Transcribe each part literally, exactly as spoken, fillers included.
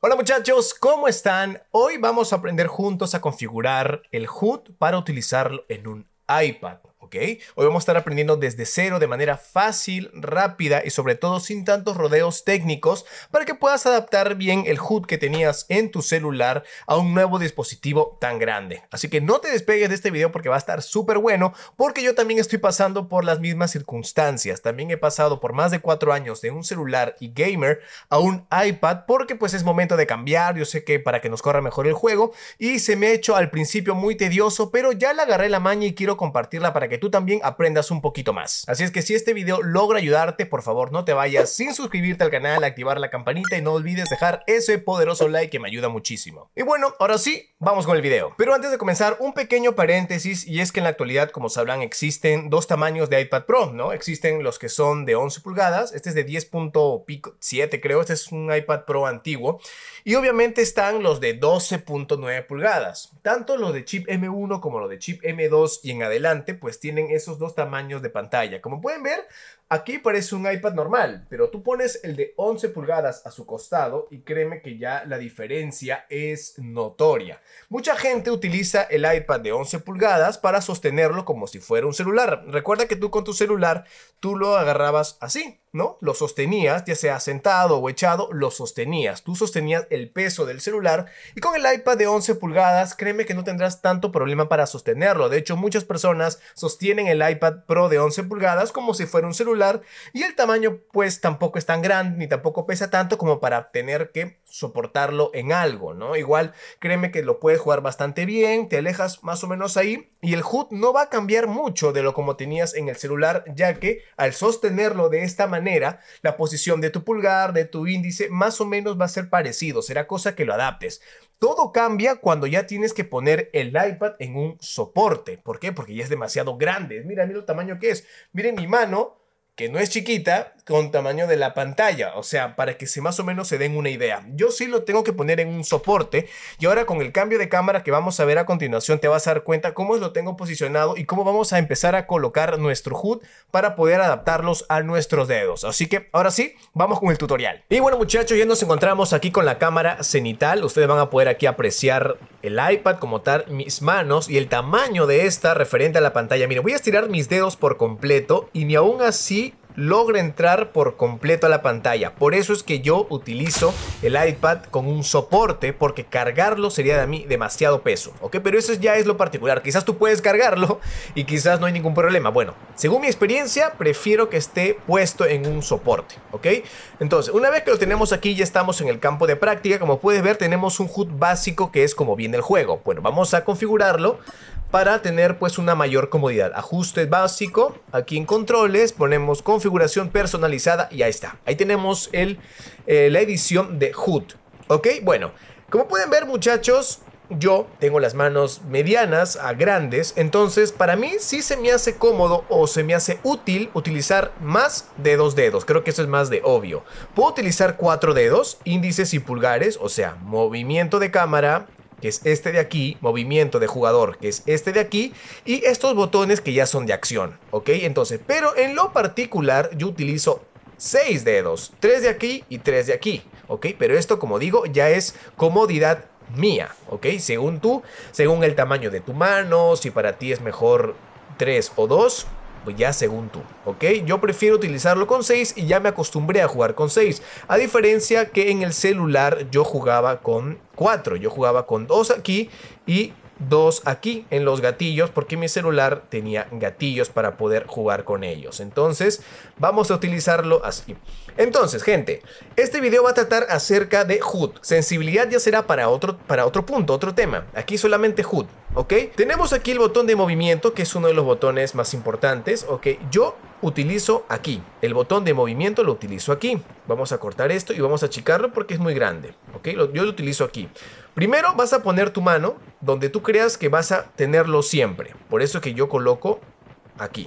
Hola muchachos, ¿cómo están? Hoy vamos a aprender juntos a configurar el H U D para utilizarlo en un iPad, ¿ok? Hoy vamos a estar aprendiendo desde cero de manera fácil, rápida y sobre todo sin tantos rodeos técnicos para que puedas adaptar bien el H U D que tenías en tu celular a un nuevo dispositivo tan grande. Así que no te despegues de este video porque va a estar súper bueno, porque yo también estoy pasando por las mismas circunstancias. También he pasado por más de cuatro años de un celular y gamer a un iPad porque pues es momento de cambiar. Yo sé que para que nos corra mejor el juego y se me ha hecho al principio muy tedioso, pero ya le agarré la maña y quiero compartirla para que tú también aprendas un poquito más. Así es que si este video logra ayudarte, por favor no te vayas sin suscribirte al canal, activar la campanita y no olvides dejar ese poderoso like que me ayuda muchísimo. Y bueno, ahora sí, vamos con el video. Pero antes de comenzar, un pequeño paréntesis, y es que en la actualidad, como sabrán, existen dos tamaños de iPad Pro, ¿no? Existen los que son de once pulgadas, este es de diez punto siete creo, este es un iPad Pro antiguo, y obviamente están los de doce punto nueve pulgadas. Tanto lo de chip M uno como lo de chip M dos y en adelante, pues tienen esos dos tamaños de pantalla. Como pueden ver, aquí parece un iPad normal, pero tú pones el de once pulgadas a su costado y créeme que ya la diferencia es notoria. Mucha gente utiliza el iPad de once pulgadas para sostenerlo como si fuera un celular. Recuerda que tú con tu celular, tú lo agarrabas así, ¿no? Lo sostenías, ya sea sentado o echado, lo sostenías. Tú sostenías el peso del celular y con el iPad de once pulgadas, créeme que no tendrás tanto problema para sostenerlo. De hecho, muchas personas sostienen el iPad Pro de once pulgadas como si fuera un celular y el tamaño pues tampoco es tan grande ni tampoco pesa tanto como para tener que soportarlo en algo, ¿no? Igual, créeme que lo puedes jugar bastante bien, te alejas más o menos ahí y el H U D no va a cambiar mucho de lo como tenías en el celular, ya que al sostenerlo de esta manera, la posición de tu pulgar, de tu índice, más o menos va a ser parecido, será cosa que lo adaptes. Todo cambia cuando ya tienes que poner el iPad en un soporte. ¿Por qué? Porque ya es demasiado grande. Mira, mira el tamaño que es. Miren mi mano, que no es chiquita, con tamaño de la pantalla, o sea, para que se más o menos se den una idea. Yo sí lo tengo que poner en un soporte y ahora con el cambio de cámara que vamos a ver a continuación te vas a dar cuenta cómo lo tengo posicionado y cómo vamos a empezar a colocar nuestro H U D para poder adaptarlos a nuestros dedos. Así que ahora sí, vamos con el tutorial. Y bueno muchachos, ya nos encontramos aquí con la cámara cenital. Ustedes van a poder aquí apreciar el iPad como tal, mis manos y el tamaño de esta referente a la pantalla. Miren, voy a estirar mis dedos por completo y ni aún así logra entrar por completo a la pantalla. Por eso es que yo utilizo el iPad con un soporte, porque cargarlo sería de mí demasiado peso, ¿ok? Pero eso ya es lo particular. Quizás tú puedes cargarlo y quizás no hay ningún problema. Bueno, según mi experiencia, prefiero que esté puesto en un soporte, ¿ok? Entonces, una vez que lo tenemos aquí, ya estamos en el campo de práctica. Como puedes ver, tenemos un H U D básico que es como viene el juego. Bueno, vamos a configurarlo para tener pues una mayor comodidad. Ajuste básico, aquí en controles ponemos configuración personalizada y ahí está. Ahí tenemos el, eh, la edición de H U D. Ok, bueno, como pueden ver muchachos, yo tengo las manos medianas a grandes, entonces para mí sí se me hace cómodo o se me hace útil utilizar más de dos dedos. Creo que eso es más de obvio. Puedo utilizar cuatro dedos, índices y pulgares, o sea, movimiento de cámara, que es este de aquí, movimiento de jugador, que es este de aquí, y estos botones que ya son de acción, ¿ok? Entonces, pero en lo particular yo utilizo seis dedos, tres de aquí y tres de aquí, ¿ok? Pero esto, como digo, ya es comodidad mía, ¿ok? Según tú, según el tamaño de tu mano, si para ti es mejor tres o dos, pues ya según tú, ¿ok? Yo prefiero utilizarlo con seis y ya me acostumbré a jugar con seis. A diferencia que en el celular yo jugaba con cuatro. Yo jugaba con dos aquí y dos aquí en los gatillos, porque mi celular tenía gatillos para poder jugar con ellos. Entonces vamos a utilizarlo así. Entonces gente, este video va a tratar acerca de H U D. Sensibilidad ya será para otro, para otro punto, otro tema. Aquí solamente H U D, ¿ok? Tenemos aquí el botón de movimiento, que es uno de los botones más importantes, ¿ok? Yo utilizo aquí, el botón de movimiento lo utilizo aquí. Vamos a cortar esto y vamos a achicarlo porque es muy grande, ¿ok? Yo lo utilizo aquí. Primero vas a poner tu mano donde tú creas que vas a tenerlo siempre. Por eso que yo coloco aquí.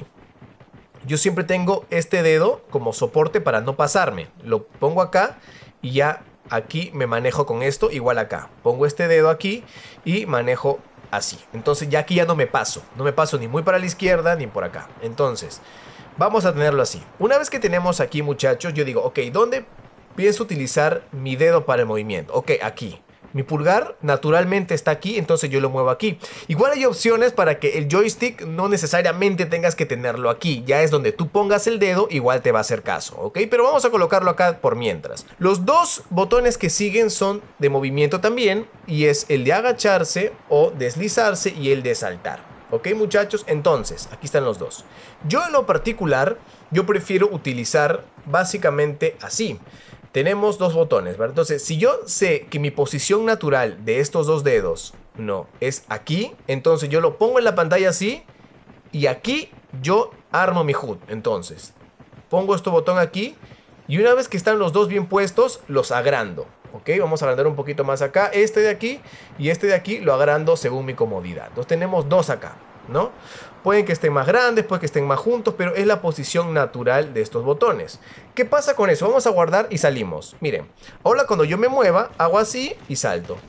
Yo siempre tengo este dedo como soporte para no pasarme. Lo pongo acá y ya aquí me manejo con esto igual acá. Pongo este dedo aquí y manejo así. Entonces ya aquí ya no me paso. No me paso ni muy para la izquierda ni por acá. Entonces vamos a tenerlo así. Una vez que tenemos aquí muchachos, yo digo, ok, ¿dónde pienso utilizar mi dedo para el movimiento. Ok, aquí. Mi pulgar naturalmente está aquí, entonces yo lo muevo aquí. Igual hay opciones para que el joystick no necesariamente tengas que tenerlo aquí. Ya es donde tú pongas el dedo, igual te va a hacer caso, ¿ok? Pero vamos a colocarlo acá por mientras. Los dos botones que siguen son de movimiento también, y es el de agacharse o deslizarse y el de saltar. ¿Ok, muchachos? Entonces, aquí están los dos. Yo en lo particular, yo prefiero utilizar básicamente así. Tenemos dos botones, ¿verdad? Entonces, si yo sé que mi posición natural de estos dos dedos, no, es aquí, entonces yo lo pongo en la pantalla así, y aquí yo armo mi H U D. Entonces, pongo este botón aquí, y una vez que están los dos bien puestos, los agrando. Ok, vamos a agrandar un poquito más acá, este de aquí, y este de aquí lo agrando según mi comodidad. Entonces tenemos dos acá, ¿no? Pueden que estén más grandes, pueden que estén más juntos, pero es la posición natural de estos botones. ¿Qué pasa con eso? Vamos a guardar y salimos. Miren, ahora cuando yo me mueva, hago así y salto.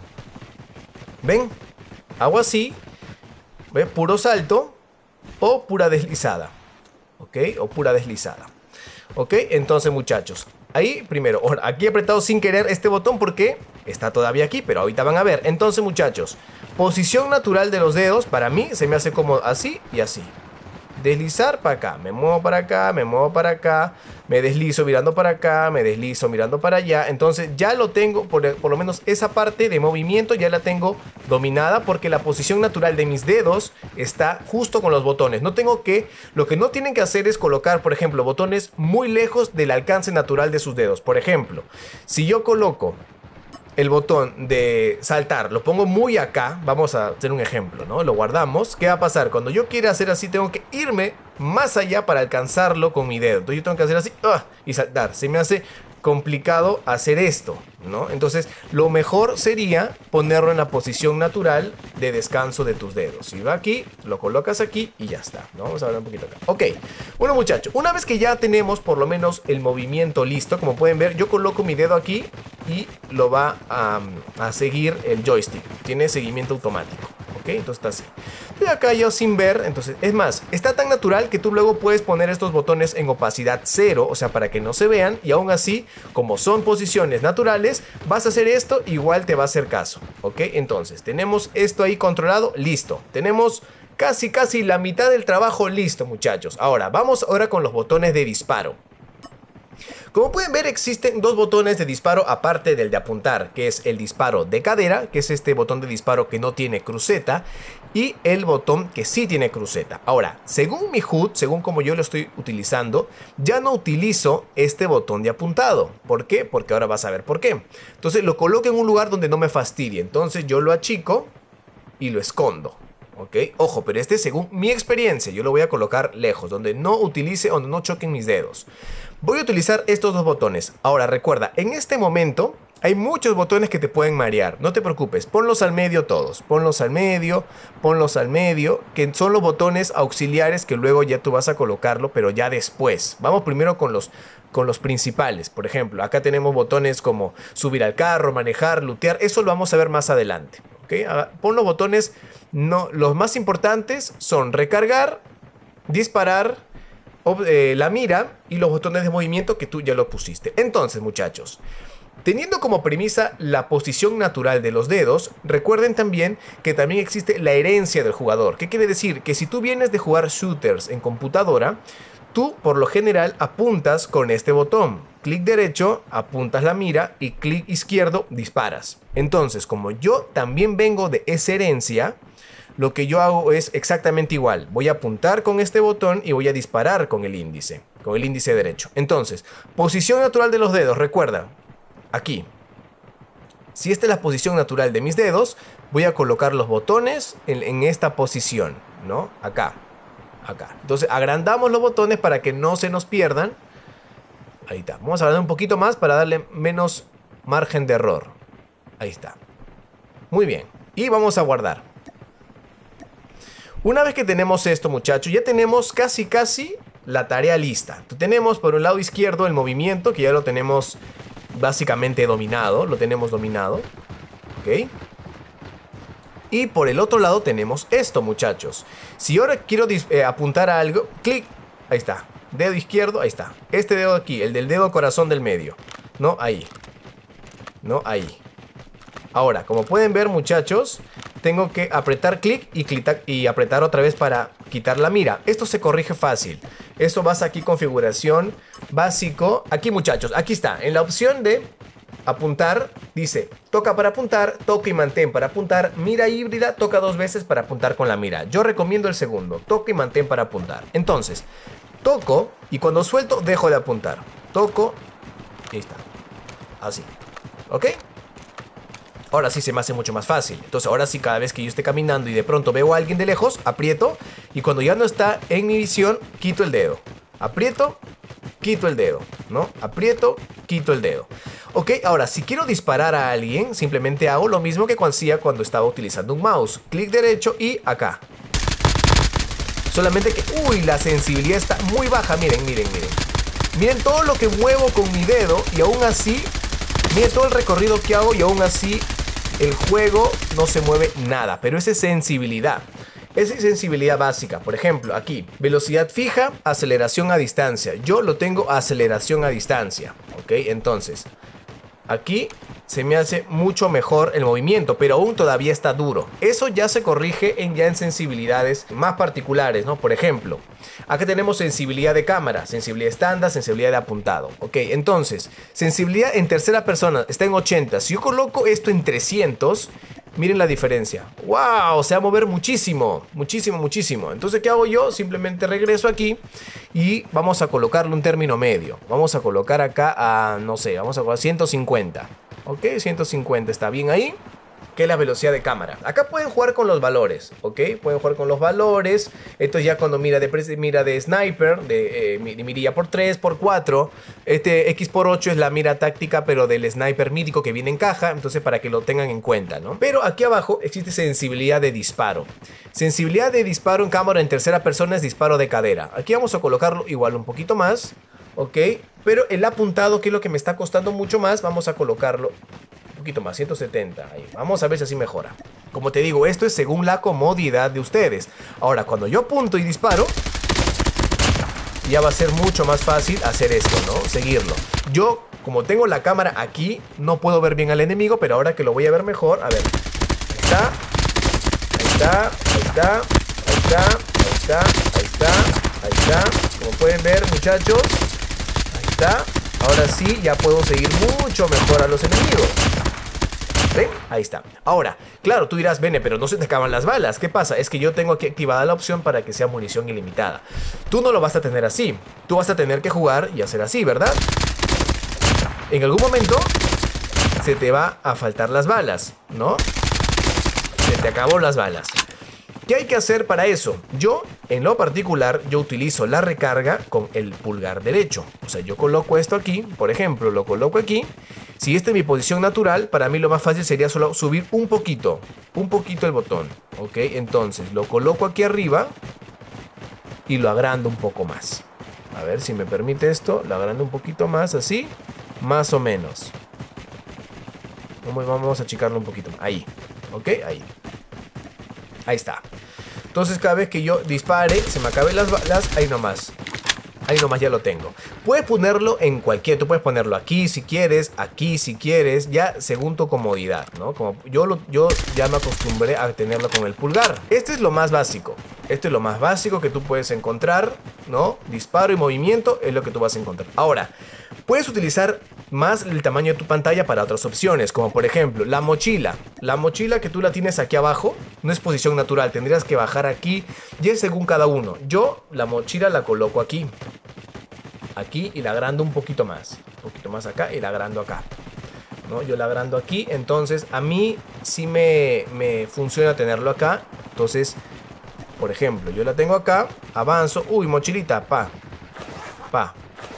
¿Ven? Hago así, ¿ven? Puro salto o pura deslizada. ¿Ok? O pura deslizada. ¿Ok? Entonces, muchachos, ahí primero, aquí he apretado sin querer este botón porque está todavía aquí, pero ahorita van a ver. Entonces, muchachos, posición natural de los dedos, para mí se me hace como así y así. Deslizar para acá, me muevo para acá, me muevo para acá, me deslizo mirando para acá, me deslizo mirando para allá. Entonces ya lo tengo, por, por lo menos esa parte de movimiento ya la tengo dominada, porque la posición natural de mis dedos está justo con los botones. No tengo que, lo que no tienen que hacer es colocar, por ejemplo, botones muy lejos del alcance natural de sus dedos. Por ejemplo, si yo coloco el botón de saltar, lo pongo muy acá, vamos a hacer un ejemplo, ¿no? Lo guardamos. ¿Qué va a pasar? Cuando yo quiera hacer así, tengo que irme más allá para alcanzarlo con mi dedo. Entonces yo tengo que hacer así ¡ah! Y saltar. Se me hace complicado hacer esto, ¿no? Entonces lo mejor sería ponerlo en la posición natural de descanso de tus dedos. Si va aquí, lo colocas aquí y ya está, ¿no? Vamos a ver un poquito acá. Ok, bueno, muchachos, una vez que ya tenemos por lo menos el movimiento listo, como pueden ver, yo coloco mi dedo aquí y lo va a, a seguir el joystick. Tiene seguimiento automático. ¿Ok? Entonces está así. Estoy acá yo sin ver. Entonces, es más, está tan natural que tú luego puedes poner estos botones en opacidad cero, o sea, para que no se vean. Y aún así, como son posiciones naturales, vas a hacer esto, igual te va a hacer caso. ¿Ok? Entonces, tenemos esto ahí controlado. Listo. Tenemos casi, casi la mitad del trabajo listo, muchachos. Ahora, vamos ahora con los botones de disparo. Como pueden ver, existen dos botones de disparo aparte del de apuntar, que es el disparo de cadera, que es este botón de disparo que no tiene cruceta, y el botón que sí tiene cruceta. Ahora, según mi H U D, según como yo lo estoy utilizando, ya no utilizo este botón de apuntado. ¿Por qué? Porque ahora vas a ver por qué. Entonces lo coloco en un lugar donde no me fastidie. Entonces yo lo achico y lo escondo. ¿Ok? Ojo, pero este según mi experiencia, yo lo voy a colocar lejos, donde no utilice, donde no choquen mis dedos. Voy a utilizar estos dos botones. Ahora, recuerda, en este momento hay muchos botones que te pueden marear. No te preocupes, ponlos al medio todos. Ponlos al medio, ponlos al medio, que son los botones auxiliares que luego ya tú vas a colocarlo, pero ya después. Vamos primero con los, con los principales. Por ejemplo, acá tenemos botones como subir al carro, manejar, lootear. Eso lo vamos a ver más adelante. ¿Okay? Pon los botones, no, los más importantes son recargar, disparar, eh, la mira y los botones de movimiento que tú ya lo pusiste. Entonces, muchachos, teniendo como premisa la posición natural de los dedos, recuerden también que también existe la herencia del jugador. ¿Qué quiere decir? Que si tú vienes de jugar shooters en computadora, tú por lo general apuntas con este botón. Clic derecho, apuntas la mira y clic izquierdo, disparas. Entonces, como yo también vengo de esa herencia, lo que yo hago es exactamente igual. Voy a apuntar con este botón y voy a disparar con el índice, con el índice derecho. Entonces, posición natural de los dedos, recuerda, aquí. Si esta es la posición natural de mis dedos, voy a colocar los botones en, en esta posición, ¿no? Acá, acá. Entonces, agrandamos los botones para que no se nos pierdan. Ahí está. Vamos a agrandar un poquito más para darle menos margen de error. Ahí está. Muy bien. Y vamos a guardar. Una vez que tenemos esto, muchachos, ya tenemos casi casi la tarea lista. Tenemos por un lado izquierdo el movimiento, que ya lo tenemos básicamente dominado. Lo tenemos dominado. Ok. Y por el otro lado tenemos esto, muchachos. Si ahora quiero eh, apuntar a algo, clic. Ahí está. Dedo izquierdo, ahí está. Este dedo aquí, el del dedo corazón del medio. ¿no? Ahí. ¿No? Ahí. Ahora, como pueden ver, muchachos, tengo que apretar clic y, y apretar otra vez para quitar la mira. Esto se corrige fácil. Esto vas aquí, configuración, básico. Aquí, muchachos, aquí está. En la opción de apuntar, dice, toca para apuntar, toca y mantén para apuntar, mira híbrida, toca dos veces para apuntar con la mira. Yo recomiendo el segundo, toca y mantén para apuntar. Entonces, toco y cuando suelto, dejo de apuntar. Toco, y ahí está. Así. ¿Ok? Ahora sí se me hace mucho más fácil. Entonces ahora sí, cada vez que yo esté caminando y de pronto veo a alguien de lejos, aprieto. Y cuando ya no está en mi visión, quito el dedo. Aprieto, quito el dedo, ¿no? Aprieto, quito el dedo. Ok, ahora si quiero disparar a alguien, simplemente hago lo mismo que cuando hacía cuando estaba utilizando un mouse. Clic derecho y acá. Solamente que, uy, la sensibilidad está muy baja. Miren, miren, miren. Miren todo lo que muevo con mi dedo y aún así, miren todo el recorrido que hago y aún así el juego no se mueve nada. Pero esa es sensibilidad. Esa es sensibilidad básica. Por ejemplo, aquí, velocidad fija, aceleración a distancia. Yo lo tengo a aceleración a distancia. Ok, entonces, aquí se me hace mucho mejor el movimiento, pero aún todavía está duro. Eso ya se corrige en, ya en sensibilidades más particulares, ¿no? Por ejemplo, acá tenemos sensibilidad de cámara, sensibilidad estándar, sensibilidad de apuntado. Ok, entonces, sensibilidad en tercera persona está en ochenta. Si yo coloco esto en trescientos, miren la diferencia. ¡Wow! Se va a mover muchísimo, muchísimo, muchísimo. Entonces, ¿qué hago yo? Simplemente regreso aquí y vamos a colocarle un término medio. Vamos a colocar acá a, no sé, vamos a colocar ciento cincuenta. Ok, ciento cincuenta está bien ahí. Que es la velocidad de cámara. Acá pueden jugar con los valores, ¿ok? Pueden jugar con los valores. Esto ya cuando mira de, mira de sniper, de eh, mirilla por tres, por cuatro. Este X por ocho es la mira táctica, pero del sniper mítico que viene en caja. Entonces, para que lo tengan en cuenta, ¿no? Pero aquí abajo existe sensibilidad de disparo. Sensibilidad de disparo en cámara en tercera persona es disparo de cadera. Aquí vamos a colocarlo igual un poquito más, ¿ok? Pero el apuntado, que es lo que me está costando mucho más, vamos a colocarlo un poquito más, ciento setenta. Ahí. Vamos a ver si así mejora. Como te digo, esto es según la comodidad de ustedes. Ahora, cuando yo apunto y disparo, ya va a ser mucho más fácil hacer esto, ¿no? Seguirlo. Yo, como tengo la cámara aquí, no puedo ver bien al enemigo, pero ahora que lo voy a ver mejor, a ver. Ahí está. Ahí está. Ahí está. Ahí está. Ahí está. Ahí está. Ahí está. Como pueden ver, muchachos. Ahí está. Ahora sí, ya puedo seguir mucho mejor a los enemigos. ¿Ven? Ahí está. Ahora, claro, tú dirás, Bene, pero no se te acaban las balas. ¿Qué pasa? Es que yo tengo aquí activada la opción para que sea munición ilimitada. Tú no lo vas a tener así. Tú vas a tener que jugar y hacer así, ¿verdad? En algún momento se te va a faltar las balas, ¿no? Se te acabó las balas. ¿Qué hay que hacer para eso? Yo, en lo particular, yo utilizo la recarga con el pulgar derecho. O sea, yo coloco esto aquí, por ejemplo, lo coloco aquí. Si esta es mi posición natural, para mí lo más fácil sería solo subir un poquito, un poquito el botón. Ok, entonces lo coloco aquí arriba y lo agrando un poco más. A ver si me permite esto, lo agrando un poquito más, así, más o menos. Vamos a achicarlo un poquito más. Ahí, ok, ahí. Ahí está. Entonces cada vez que yo dispare, se me acaben las balas, ahí nomás. Ahí nomás ya lo tengo. Puedes ponerlo en cualquier, tú puedes ponerlo aquí si quieres, aquí si quieres, ya según tu comodidad, ¿no? Como yo, lo, yo ya me acostumbré a tenerlo con el pulgar. Este es lo más básico. Este es lo más básico que tú puedes encontrar, ¿no? Disparo y movimiento es lo que tú vas a encontrar. Ahora, puedes utilizar más el tamaño de tu pantalla para otras opciones, como por ejemplo la mochila. La mochila que tú la tienes aquí abajo no es posición natural, tendrías que bajar aquí y es según cada uno. Yo la mochila la coloco aquí, aquí y la agrando un poquito más, un poquito más acá y la agrando acá, ¿no? Yo la agrando aquí, entonces a mí sí me, me funciona tenerlo acá. Entonces, por ejemplo, yo la tengo acá, avanzo, uy, mochilita, pa, pa.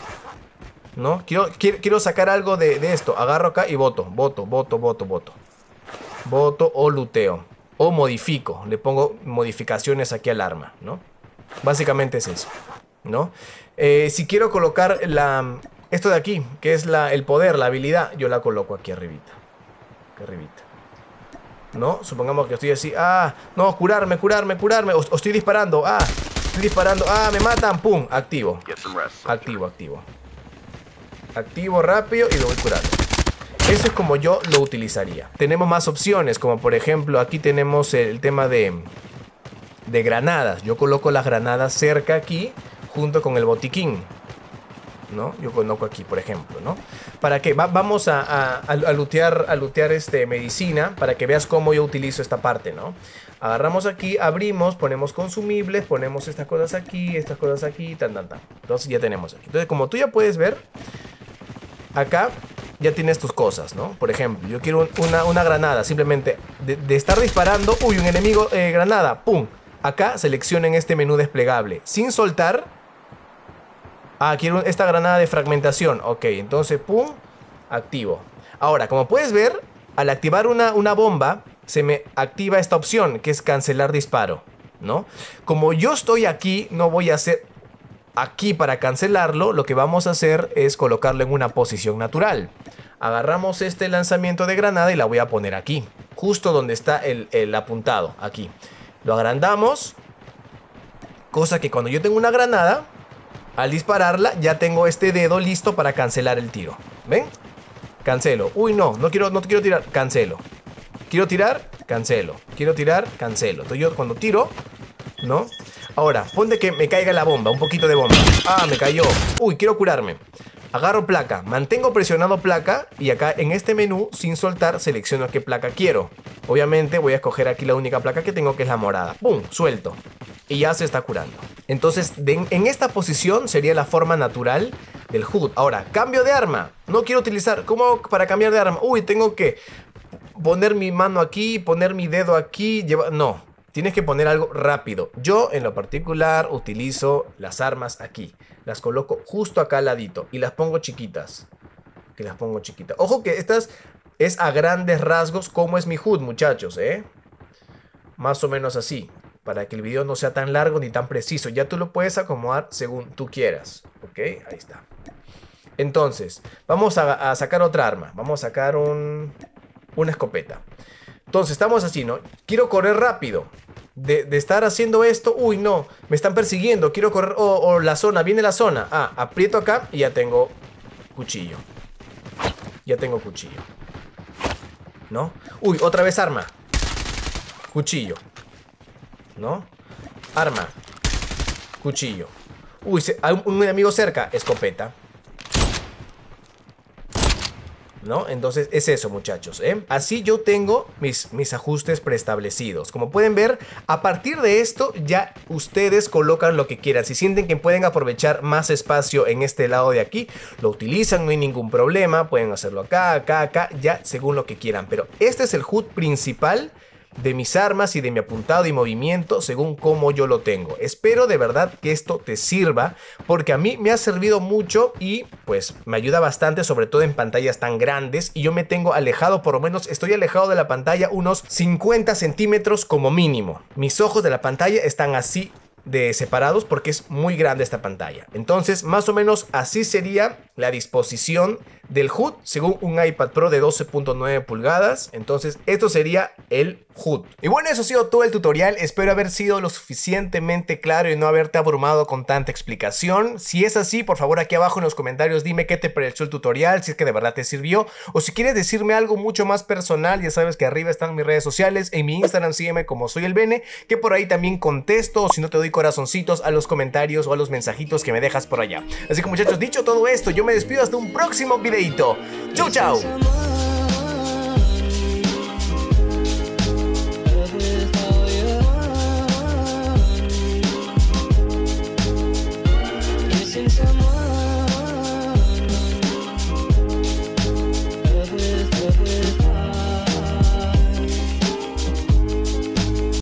¿No? Quiero, quiero, quiero sacar algo de, de esto. Agarro acá y voto, voto, voto, voto, voto. Voto o luteo. O modifico. Le pongo modificaciones aquí al arma, ¿no? Básicamente es eso, ¿no? Eh, si quiero colocar la, esto de aquí, que es la, el poder, la habilidad, yo la coloco aquí arribita. Aquí arribita. ¿No? Supongamos que estoy así. Ah, no, curarme, curarme, curarme. O, o estoy disparando. Ah, estoy disparando. Ah, me matan. Pum, activo. Activo, activo. activo rápido y lo voy curando. Eso es como yo lo utilizaría. Tenemos más opciones, como por ejemplo aquí tenemos el tema de, de granadas. Yo coloco las granadas cerca aquí, junto con el botiquín, ¿no? Yo coloco aquí, por ejemplo, ¿no? ¿Para qué? Va, vamos a, a, a, a lootear, a lootear este, medicina, para que veas cómo yo utilizo esta parte, ¿no? Agarramos aquí, abrimos, ponemos consumibles, ponemos estas cosas aquí, estas cosas aquí, tan, tan, tan. Entonces ya tenemos aquí. Entonces, como tú ya puedes ver, acá ya tienes tus cosas, ¿no? Por ejemplo, yo quiero una, una granada, simplemente de, de estar disparando, uy, un enemigo, eh, granada, pum. Acá seleccionen este menú desplegable, sin soltar. Ah, quiero esta granada de fragmentación, ok, entonces, pum, activo. Ahora, como puedes ver, al activar una, una bomba, se me activa esta opción, que es cancelar disparo, ¿no? Como yo estoy aquí, no voy a hacer aquí para cancelarlo, lo que vamos a hacer es colocarlo en una posición natural. Agarramos este lanzamiento de granada y la voy a poner aquí, justo donde está el, el apuntado, aquí. Lo agrandamos, cosa que cuando yo tengo una granada, al dispararla ya tengo este dedo listo para cancelar el tiro. ¿Ven? Cancelo. Uy, no, no quiero, no quiero tirar, cancelo. Quiero tirar, cancelo. Quiero tirar, cancelo. Entonces yo cuando tiro, ¿no? Ahora, ponte que me caiga la bomba, un poquito de bomba. Ah, me cayó. Uy, quiero curarme. Agarro placa, mantengo presionado placa y acá en este menú, sin soltar, selecciono qué placa quiero. Obviamente voy a escoger aquí la única placa que tengo, que es la morada. ¡Pum! Suelto. Y ya se está curando. Entonces, de, en esta posición sería la forma natural del H U D. Ahora, cambio de arma. No quiero utilizar... ¿Cómo hago para cambiar de arma? Uy, tengo que poner mi mano aquí, poner mi dedo aquí. Lleva... No. Tienes que poner algo rápido. Yo, en lo particular, utilizo las armas aquí. Las coloco justo acá al ladito. Y las pongo chiquitas. Que las pongo chiquitas. Ojo que estas es a grandes rasgos como es mi H U D, muchachos, ¿eh? Más o menos así. Para que el video no sea tan largo ni tan preciso. Ya tú lo puedes acomodar según tú quieras. ¿Ok? Ahí está. Entonces, vamos a, a sacar otra arma. Vamos a sacar un, una escopeta. Entonces, estamos así, ¿no? Quiero correr rápido. De, de estar haciendo esto, uy, no, me están persiguiendo, quiero correr, o oh, oh, la zona, viene la zona. Ah, aprieto acá y ya tengo cuchillo. Ya tengo cuchillo, ¿no? Uy, otra vez arma. Cuchillo, ¿no? Arma. Cuchillo. Uy, se, hay un enemigo cerca, escopeta, ¿no? Entonces es eso, muchachos, ¿eh? Así yo tengo mis, mis ajustes preestablecidos. Como pueden ver, a partir de esto ya ustedes colocan lo que quieran. Si sienten que pueden aprovechar más espacio en este lado de aquí, lo utilizan, no hay ningún problema. Pueden hacerlo acá, acá, acá, ya según lo que quieran. Pero este es el H U D principal de mis armas y de mi apuntado y movimiento según cómo yo lo tengo. Espero de verdad que esto te sirva, porque a mí me ha servido mucho y pues me ayuda bastante, sobre todo en pantallas tan grandes, y yo me tengo alejado, por lo menos estoy alejado de la pantalla unos cincuenta centímetros como mínimo. Mis ojos de la pantalla están así de separados porque es muy grande esta pantalla. Entonces más o menos así sería la disposición del H U D según un iPad Pro de doce punto nueve pulgadas. Entonces esto sería el H U D. Y bueno, eso ha sido todo el tutorial. Espero haber sido lo suficientemente claro y no haberte abrumado con tanta explicación. Si es así, por favor aquí abajo en los comentarios dime qué te pareció el tutorial, si es que de verdad te sirvió, o si quieres decirme algo mucho más personal. Ya sabes que arriba están mis redes sociales. En mi Instagram sígueme como soy el Bene, que por ahí también contesto, o si no te doy corazoncitos a los comentarios o a los mensajitos que me dejas por allá. Así que muchachos, dicho todo esto, yo me despido hasta un próximo videito. Chau, chau. Someone